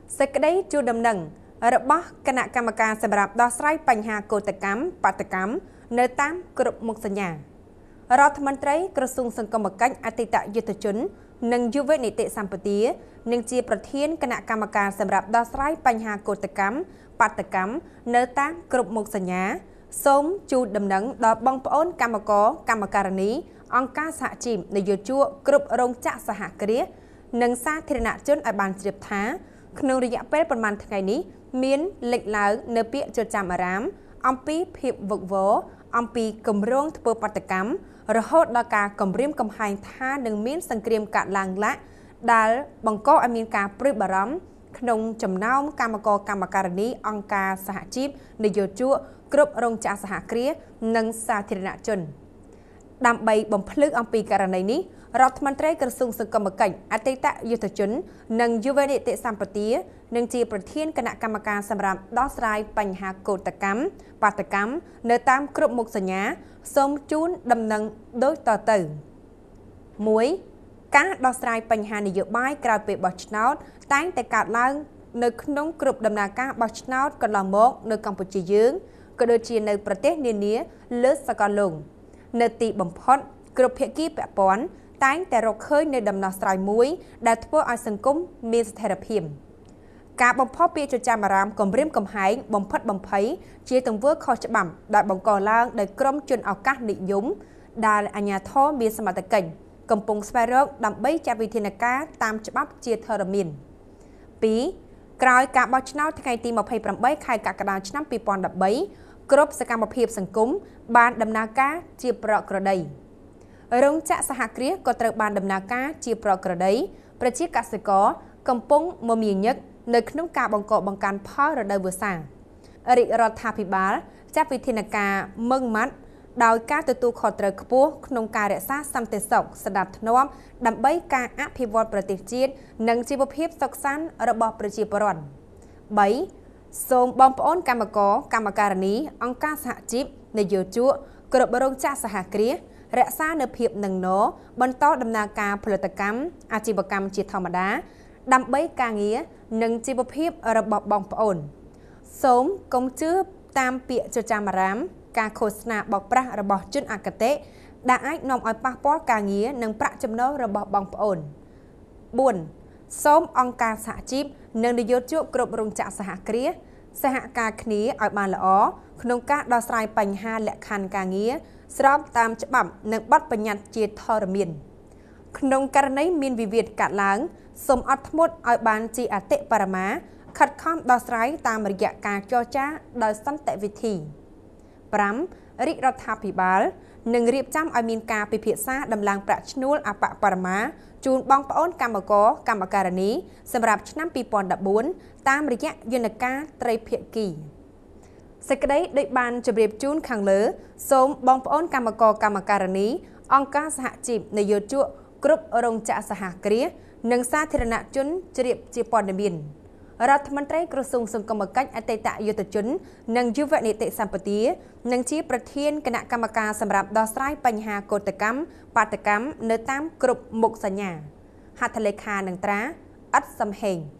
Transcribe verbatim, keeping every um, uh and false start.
សេចក្តីជួលដំណឹងរបស់គណៈកម្មការសម្រាប់ដោះស្រាយបញ្ហាកោតកម្មបាតកម្មនៅតាមគ្រប់មុខសញ្ញារដ្ឋមន្ត្រីក្រសួងសង្គមគិច្ចអតីតយុទ្ធជននិងយុវនីតិសម្បទានិងជាប្រធានគណៈកម្មការសម្រាប់ដោះស្រាយបញ្ហាកោតកម្មបាតកម្មនៅតាមគ្រប់មុខសញ្ញាសូមជួលដំណឹងដល់បងប្អូនកម្មករកម្មការិនីអង្គការសហជីពនយោជកគ្រប់រោងចក្រសហគ្រាសនិងសាធារណជនឲ្យបានជ្រាបថាក្នុងរយៈពេលប្រមាណថ្ងៃនេះមានលេចឡើងនៅពាក្យចចាមអារាមអំពីភាពវឹកវរអំពីគម្រោងធ្វើបាតកម្មរហូតដល់ការគំរាមកំហែងថានឹងមានសង្គ្រាមកាត់ឡើងឡាក់ដែលបង្កឲ្យមានការព្រួយបារម្ភក្នុងចំណោមកម្មករកម្មការិនីអង្គការសហជីពនយោជកគ្រប់រោងចក្រសហគ្រាសនិងសាធារណជនដើម្បីបំភ្លឺអំពីករណីនេះរដ្ឋមន្ត្រីក្រសួងសង្គមគិច្ចអតីតយុទ្ធជននិងយុវនីតិសម្បទានិងជាប្រធានគណៈកម្មការសម្រាប់ដោះស្រាយបញ្ហាកោតកម្មបាតកម្មនៅតាមគ្រប់មុខសញ្ញាសូមជូនដំណឹងដូចតទៅ មួយ ការដោះស្រាយបញ្ហានយោបាយក្រោយពេលបោះឆ្នោតតែងតែកើតឡើងនៅក្នុងគ្រប់ដំណើរការបោះឆ្នោតកន្លងមកនៅកម្ពុជាយើងក៏ដូចជានៅប្រទេសនានាលើសកលលោកនៅទីបំផុតគ្រប់ភាគីពាក់ព័ន្ធតែងតែរកឃើញនៅដំណោះស្រាយមួយដែលធ្វើឲ្យសង្គមមានស្ថិរភាពការបំផុសពាក្យចចាមអារាមគំរាមកំហែងបំផិតបំភ័យជាទង្វើខុសច្បាប់ដែលបង្កឡើងដោយក្រុមជនឱកាសនិយមដែលអាជ្ញាធរមានសមត្ថកិច្ចកំពុងស្វែងរកដើម្បីចាត់វិធានការតាមច្បាប់ជាធរមាន ពីរ ក្រោយការបោះឆ្នោតថ្ងៃទីម្ភៃប្រាំបីខែកក្កដាឆ្នាំពីរពាន់ដប់បីគ្រប់សកម្មភាពសង្គមបានដំណើរការជាប្រក្រតីរោងចក្រសហគ្រាសក៏ត្រូវបានដំណើរការជាប្រក្រតីប្រជាកសិករកំពុងមមាញឹកនៅក្នុងការបង្កបង្កើនផលរដូវវស្សារាជរដ្ឋាភិបាលចាត់វិធានការម៉ឺងម៉ាត់ដោយការទទួលខុសត្រូវខ្ពស់ក្នុងការរក្សាសន្តិសុខសណ្ដាប់ធ្នាប់ដើម្បីការអភិវឌ្ឍប្រទេសជាតិនិងជីវភាពសុខសាន្តរបស់ប្រជាពលរដ្ឋ បី សូមបងប្អូនកម្មករកម្មការិនីអង្គការសហជីពនយោជកគ្រប់រោងចក្រសហគ្រាសរក្សានូវភាពនឹងនរបន្តដំណើរការផលិតកម្មអាជីវកម្មជាធម្មតាដើម្បីការងារនិងជីវភាពរបស់បងប្អូនសូមកុំជឿតាមពាក្យចចាមអារាមការឃោសនាបោកប្រាស់របស់ជនអគតិដែលអាចនាំឲ្យប៉ះពាល់ការងារនិងប្រាក់ចំណូលរបស់បងប្អូន បួន សូមអង្គការសហជីពនិងនយោជកគ្រប់រោងចក្រសហគ្រាសសហការគ្នាឲ្យបានល្អក្នុងការដោះស្រាយបញ្ហាលក្ខខណ្ឌការងារស្របតាមច្បាប់និងបទបញ្ញត្តិជាធរមានក្នុងករណីមានវិវាទកើតឡើងសូមអត់ធ្មត់ឲ្យបានជាអតិបរមាខិតខំដោះស្រាយតាមរយៈការចរចាដោយសន្តិវិធី ប្រាំ រាជរដ្ឋាភិបាលនឹងរៀបចំឲ្យមានការពិភាក្សាដំឡើងប្រាក់ឈ្នួលអបបរមាជូនបងប្អូនកម្មករកម្មការិនីសម្រាប់ឆ្នាំពីរពាន់ដប់បួនតាមរយៈយន្តការត្រីភាគីសេចក្តីដូចបានជម្រាបជូនខាងលើសូមបងប្អូនកម្មករកម្មការិនីអង្គការសហជីពនយោជកគ្រប់រោងចក្រសហគ្រាសនិងសាធារណជនជ្រាបជាព័ត៌មានរដ្ឋមន្ត្រីក្រសួងសង្គមគិច្ចអតីតយុទ្ធជននិងយុវនីតិសម្បទានិងជាប្រធានគណៈកម្មការសម្រាប់ដោះស្រាយបញ្ហាកោតកម្មបាតកម្មនៅតាមគ្រប់មុខសញ្ញាហត្ថលេខានឹងត្រាឥតសំហេង